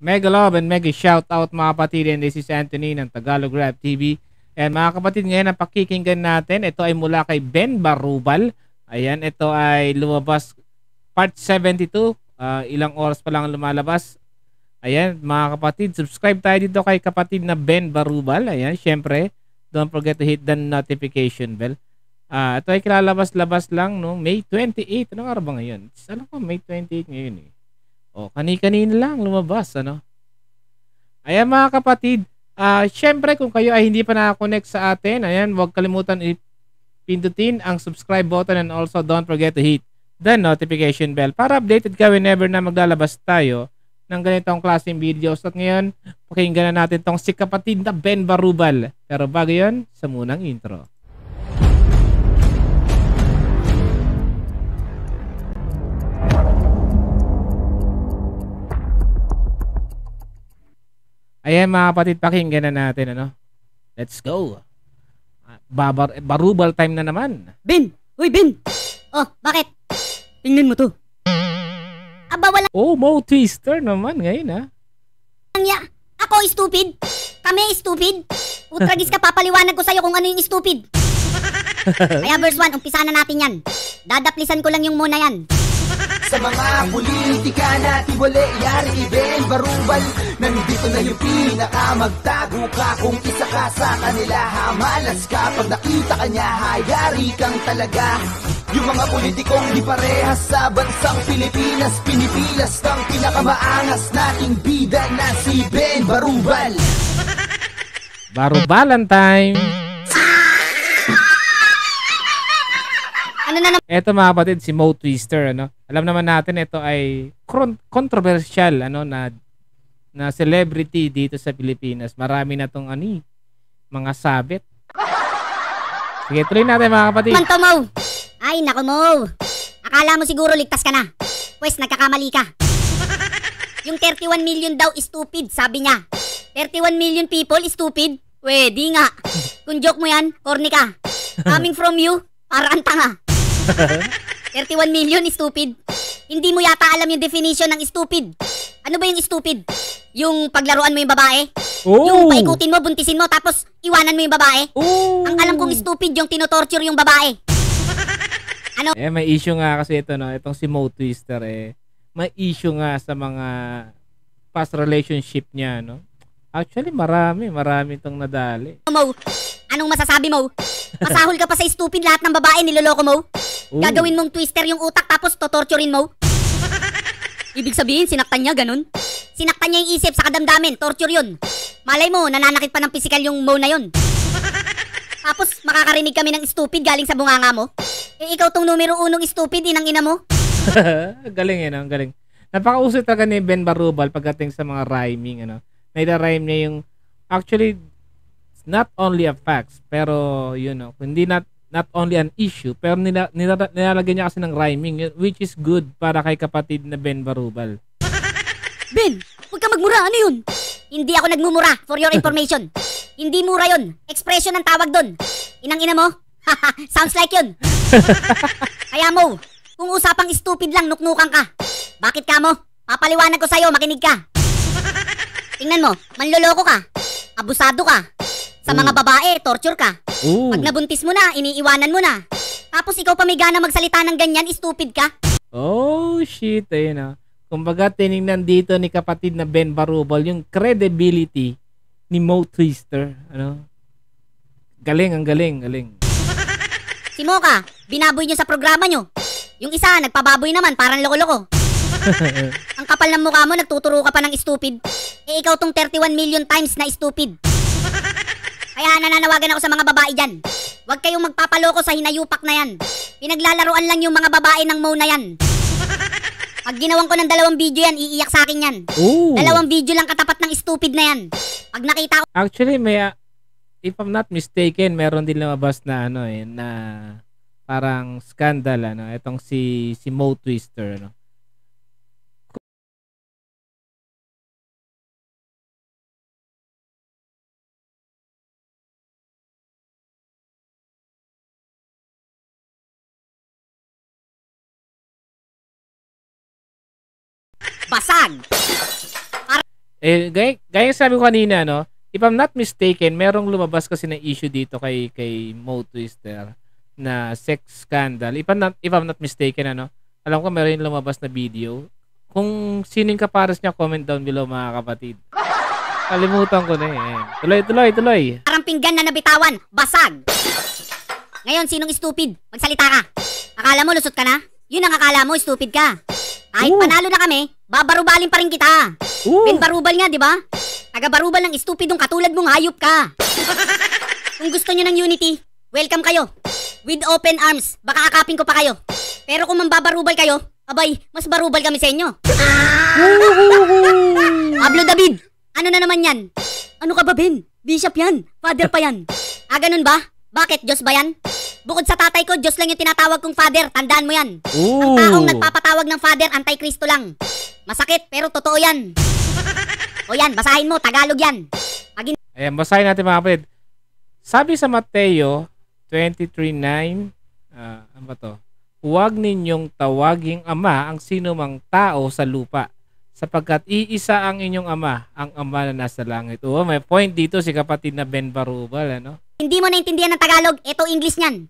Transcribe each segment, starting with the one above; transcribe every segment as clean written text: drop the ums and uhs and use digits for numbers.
Mega love and mega shout out mga kapatid, and this is Anthony ng Tagalog Rap TV. And mga kapatid, ngayon ang pakikinggan natin, ito ay mula kay Ben Barubal. Ayan, ito ay lumabas part 72. Ilang oras pa lang lumalabas. Ayan mga kapatid, subscribe tayo dito kay kapatid na Ben Barubal. Ayan, syempre, don't forget to hit the notification bell. Ito ay kilalabas-labas lang no, May 28. Anong araw ba ngayon? Alam ko May 28 ngayon eh. O, kani-kanina lang lumabas, ano? Ayan mga kapatid, syempre kung kayo ay hindi pa nakakonect sa atin, ayan, huwag kalimutan pindutin ang subscribe button, and also don't forget to hit the notification bell para updated ka whenever na maglalabas tayo ng ganitong klaseng videos. At ngayon, pakinggan na natin tong si kapatid na Ben Barubal. Pero bago yun, sa munang intro. Ayan mga kapatid, pakinggan na natin, ano? Let's go. Barubal time na naman. Ben! Uy, Ben! Oh, bakit? Tingnan mo to. Aba, wala. Oh, Mo Twister naman ngayon, ha? Ako stupid? Kami stupid? Utragis ka, papaliwanag ko sa'yo kung ano yung stupid. Kaya verse 1, umpisa na natin yan. Dadaplisan ko lang yung muna yan. Sa mga politika na tiwali, yari Ben Barubal. Nandito na yung pinakamagtago ka. Kung isa ka sa kanila, hamalas ka. Pag nakita ka niya, hayari kang talaga. Yung mga politikong di parehas sa bansang Pilipinas, pinipilas ng pinakamaangas nating bida na si Ben Barubal. Barubalan time. Ano na naman? Eto mga kapatid, si Mo Twister, ano? Alam naman natin ito ay controversial, ano, na celebrity dito sa Pilipinas. Marami na tong mga sabit. Sige, tuloy natin mga kapatid. Manto, Mo! Ay, naku, Mo! Akala mo siguro ligtas ka na. Pwes, nagkakamali ka. Yung 31 million daw stupid, sabi niya. 31 million people stupid? Di nga. Kung joke mo yan, corny ka. Coming from you, para ang tanga. 31 million stupid? Hindi mo yata alam yung definition ng stupid. Ano ba yung stupid? Yung paglaruan mo yung babae? Oh. Yung paikutin mo, buntisin mo, tapos iwanan mo yung babae? Oh. Ang alam kong stupid yung tinotorture yung babae. Ano? May issue nga kasi ito, no? Itong si Mo Twister, may issue nga sa mga past relationship niya, no? Actually, marami itong nadali. Mo, anong masasabi mo? Masahol ka pa sa stupid, lahat ng babae niloloko mo? Gagawin mong twister yung utak tapos totorturin mo? Ibig sabihin, sinaktan niya, ganun? Sinaktan niya yung isip sa kadamdamin, torture yun. Malay mo, nananakit pa ng physical yung Mo na yun. Tapos, makakarinig kami ng stupid galing sa bunganga mo? Ikaw tong numero unong stupid, inang ina mo? Galing yun, ang galing. Napakauso talaga ni Ben Barubal pagdating sa mga rhyming, ano? Naida-rhyme niya yung, actually, not only a facts, pero, hindi not only an issue, pero nilalagyan niya kasi ng rhyming, which is good para kay kapatid na Ben Barubal. Ben, huwag ka magmura, ano yun? Hindi ako nagmumura, for your information. Hindi mura yun, expression ang tawag doon. Inang ina mo? Sounds like yun. Kaya Mo, kung usapang stupid lang, nuknukan ka. Bakit ka mo? Papaliwanag ko sa'yo, makinig ka. Tingnan mo, manloloko ka. Abusado ka. Sa mga babae, torture ka. Pag nabuntis mo na, iniiwanan mo na. Tapos ikaw pa may gana magsalita ng ganyan, stupid ka. Oh, shit, ayun na. Kumbaga, tinignan dito ni kapatid na Ben Barubal yung credibility ni Mo Twister. Ano? Galing, ang galing. Si Mocha, binaboy nyo sa programa nyo. Yung isa, nagpababoy naman, parang loko-loko. Ang kapal ng mukha mo, nagtuturo ka pa ng stupid. Ikaw tong 31 million times na stupid. Kaya nananawagan ako sa mga babae dyan. Huwag kayong magpapaloko sa hinayupak na yan. Pinaglalaruan lang yung mga babae ng Mo na yan. Pag ginawan ko ng 2 video yan, iiyak sa akin yan. 2 video lang katapat ng stupid na yan. Pag nakita ko... Actually, if I'm not mistaken, meron din lumabas na na parang scandal, itong si Mo Twister, Basag! Gaya sabi ko kanina, no? If I'm not mistaken, merong lumabas kasi na issue dito kay Mo Twister na sex scandal. If I'm not mistaken, ano? Alam ko meron yung lumabas na video. Kung sinong kapares niya, comment down below, mga kapatid. Kalimutan ko na eh. Tuloy. Parang pinggan na nabitawan, basag. Ngayon, sinong stupid? Magsalita ka. Akala mo lusot ka na? Yun ang akala mo, stupid ka. Kahit panalo na kami, babarubalin pa rin kita. Ben Barubal nga, di ba? Taga-barubal ng estupidong katulad mong hayop ka. Kung gusto nyo ng unity, welcome kayo. With open arms, baka akapin ko pa kayo. Pero kung mambabarubal kayo, abay, mas barubal kami sa inyo. Pablo David, ano na naman yan? Ano ka ba, Ben? Bishop yan. Father pa yan. Ganun ba? Bakit? Diyos ba yan? Bukod sa tatay ko, Diyos lang yung tinatawag kong father. Tandaan mo yan. Ang taong nagpapatawag ng father, anti-Kristo lang. Masakit, pero totoo yan. O yan, basahin mo. Tagalog yan. Ayan, basahin natin, mga kapatid. Sabi sa Mateo 23:9, ano ba to? Huwag ninyong tawaging ama ang sino mang tao sa lupa, sapagkat iisa ang inyong ama, ang ama na nasa langit. May point dito si kapatid na Ben Barubal, ano? Hindi mo naintindihan ng Tagalog, ito English niyan.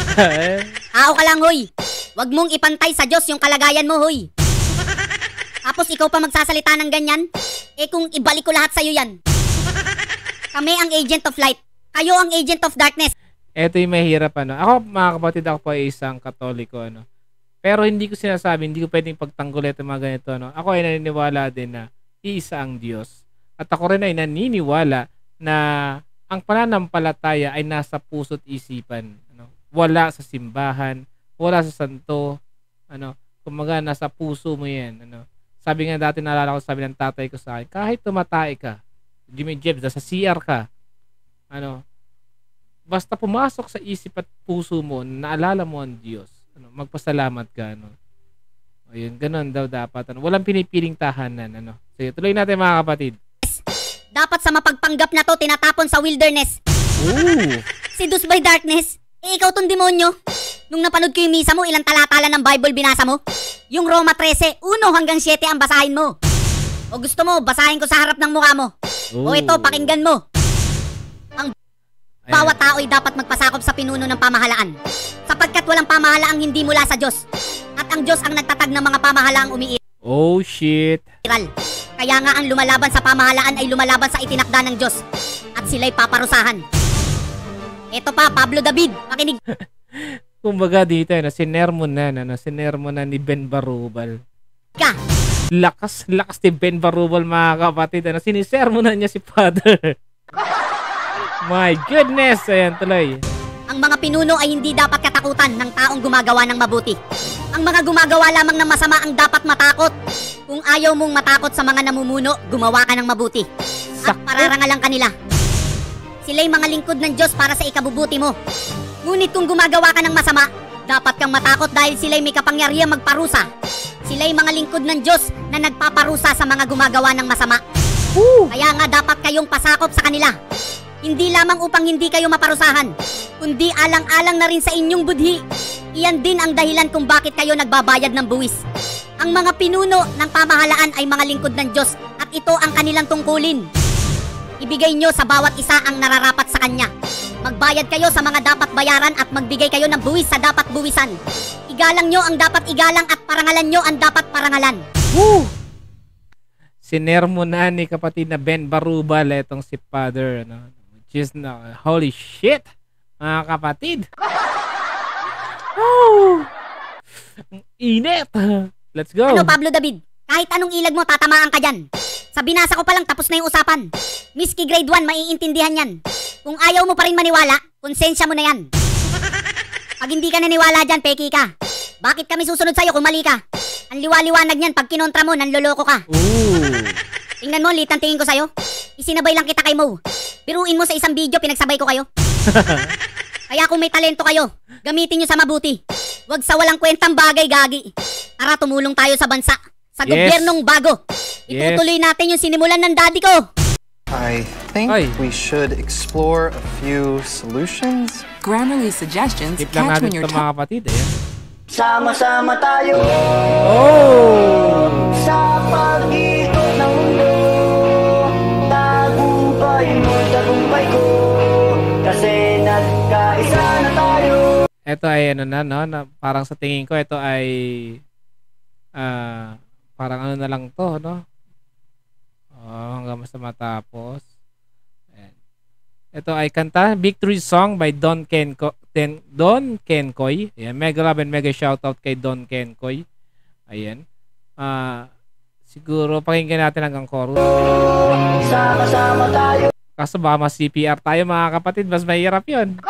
Tao ka lang, hoy. Huwag mong ipantay sa Diyos yung kalagayan mo, hoy. Tapos ikaw pa magsasalita ng ganyan? Kung ibalik ko lahat sa'yo yan. Kami ang agent of light. Kayo ang agent of darkness. Ito yung mahirap, ano. Ako, mga kapatid, ako po ay isang Katoliko, ano. Pero hindi ko sinasabi, hindi ko pwedeng pagtanggol ito mga ganito, ano. Ako ay naniniwala din na iisa ang Diyos. At ako rin ay naniniwala na ang pananampalataya ay nasa puso't isipan, ano. Wala sa simbahan, wala sa santo, ano. Kumaga, nasa puso mo yan, ano. Sabi nga dati, naalala ko, sabi ng tatay ko sa akin, kahit tumatay ka, Jimmy Jebs, sa CR ka, ano, basta pumasok sa isip at puso mo, naalala mo ang Diyos, ano, magpasalamat ka, ano. Ayun, ganun daw dapat, ano. Walang pinipiling tahanan, ano. Sige, tuloy natin, mga kapatid. Dapat sa mapagpanggap na to, tinatapon sa wilderness. Seduced by darkness. Ikaw tong demonyo. Nung napanood ko yung misa mo, ilang talata ng Bible binasa mo? Yung Roma 13, 1 hanggang 7 ang basahin mo. O gusto mo, basahin ko sa harap ng mukha mo. O ito, pakinggan mo. Ang bawat tao ay dapat magpasakop sa pinuno ng pamahalaan, sapagkat walang pamahalaang hindi mula sa Diyos. At ang Diyos ang nagtatag ng mga pamahalaang umiiral. Oh, shit. Kaya nga ang lumalaban sa pamahalaan ay lumalaban sa itinakda ng Diyos. At sila'y paparusahan. Ito pa, Pablo David, makinig. Kumbaga dito, sinermonan ni Ben Barubal. Ka. Lakas ni Ben Barubal, mga kapatid. Sinisermonan niya si Father. My goodness. Ayan, tuloy. Ang mga pinuno ay hindi dapat katakutan ng taong gumagawa ng mabuti. Ang mga gumagawa lamang ng masama ang dapat matakot. Kung ayaw mong matakot sa mga namumuno, gumawa ka ng mabuti. At pararangalan kanila. Sila'y mga lingkod ng Diyos para sa ikabubuti mo. Ngunit kung gumagawa ka ng masama, dapat kang matakot dahil sila'y may kapangyarihang magparusa. Sila'y mga lingkod ng Diyos na nagpaparusa sa mga gumagawa ng masama. Kaya nga dapat kayong pasakop sa kanila. Hindi lamang upang hindi kayo maparusahan, kundi alang-alang na rin sa inyong budhi. Iyan din ang dahilan kung bakit kayo nagbabayad ng buwis. Ang mga pinuno ng pamahalaan ay mga lingkod ng Diyos at ito ang kanilang tungkulin. Ibigay nyo sa bawat isa ang nararapat sa kanya. Magbayad kayo sa mga dapat bayaran at magbigay kayo ng buwis sa dapat buwisan. Igalang nyo ang dapat igalang at parangalan nyo ang dapat parangalan. Sinermonan ni kapatid na Ben Barubal itong si Father, ano. Which is holy shit, mga kapatid. Ang init. Let's go. Ano, Pablo David? Kahit anong ilag mo, tatamaan ka dyan. Sa binasa ko pa lang, tapos na yung usapan. Miski grade 1, maiintindihan yan. Kung ayaw mo pa rin maniwala, konsensya mo na yan. Pag hindi ka naniwala dyan, peki ka. Bakit kami susunod sa'yo kung mali ka? Ang liwaliwanag niyan, pag kinontra mo, nanloloko ka. Tingnan mo, litang tingin ko sa'yo. Isinabay lang kita kay Mo. Biruin mo sa isang video, pinagsabay ko kayo. Kaya kung may talento kayo, gamitin nyo sa mabuti. Huwag sa walang kwentang bagay, gagi. Tara, tumulong tayo sa bansa. Sa gobyernong bago. Itutuloy natin yung sinimulan ng daddy ko. I think we should explore a few solutions. Grammarly suggestions Tip lang catch natin when you're ito, mga kapatid. Sama-sama tayo Oh! sa pag-ikot ng mundo. ito ay ano na, no? Na parang sa tingin ko, ito ay parang ano na lang to, no? Hanggang sa matapos. Ayan. Ito ay kanta, Victory Song by Don Kenkoy. Ayan, mega love and mega shoutout kay Don Kenkoy. Ayan. Siguro pakinggan natin hanggang chorus. Sama-sama tayo. Kaso baka mas CPR tayo mga kapatid, mas mahirap yun.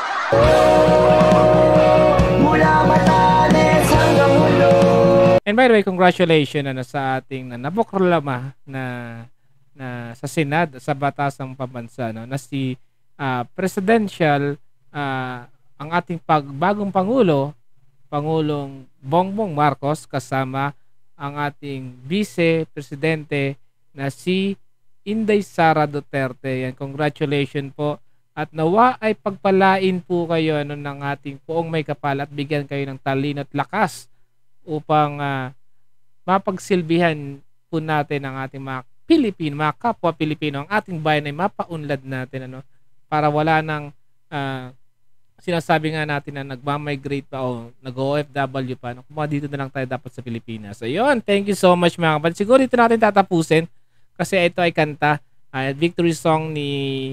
Mula matalis hanggang ulo. And by the way, congratulations sa ating nabukrolama na sa Senado, sa batas ng pambansa, no, na si presidential ang ating bagong Pangulong Bongbong Marcos kasama ang ating vice-presidente na si Inday Sara Duterte. Yan, congratulations po. At nawa ay pagpalain po kayo ng ating poong may kapal at bigyan kayo ng talino at lakas upang mapagsilbihan po natin ang ating mga Pilipino, mga kapwa Pilipino, ang ating bayan ay mapaunlad natin, para wala nang sinasabi nga natin na nagmamigrate pa o nag-OFW pa, kung dito na lang tayo dapat sa Pilipinas. So yun, thank you so much mga kapatid. Siguro dito natin tatapusin kasi ito ay kanta, victory song ni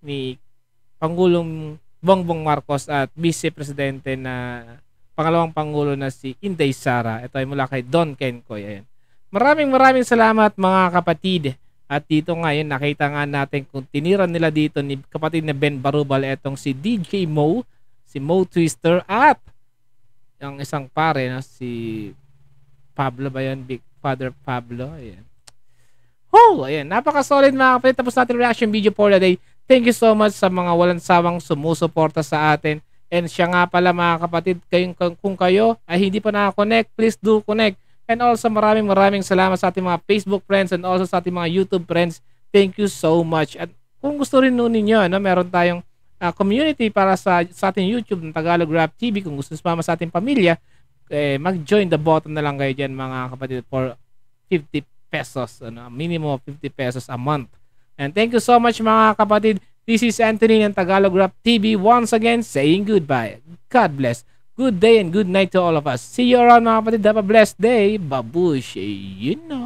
Pangulong Bongbong Marcos at Vice Presidente na pangalawang Pangulo na si Inday Sara. Ito ay mula kay Don Kenkoy. Ayan. Maraming salamat mga kapatid. At dito ngayon nakita nga natin kung tiniran nila dito ni kapatid na Ben Barubal etong si DJ Mo, si Mo Twister at ang isang pare na si Pablo ba yan? Big Father Pablo. Ayan. Ayan. Napaka-solid mga kapatid. Tapos natin reaction video for the day. Thank you so much sa mga walang sawang sumusuporta sa atin. And siya nga pala mga kapatid, kung kayo ay hindi pa nakakonect, please do connect. And also maraming salamat sa ating mga Facebook friends and also sa ating mga YouTube friends. Thank you so much. At kung gusto rin nun ninyo, meron tayong community para sa ating YouTube ng Tagalog Rap TV. Kung gusto sumama sa ating pamilya, mag-join the button na lang kayo dyan mga kapatid for 50 pesos. Minimum of 50 pesos a month. And thank you so much mga kapatid. This is Anthony ng Tagalog Rap TV once again saying goodbye. God bless. Good day and good night to all of us. See you around mga kapatid. Have a blessed day. Babush. You know.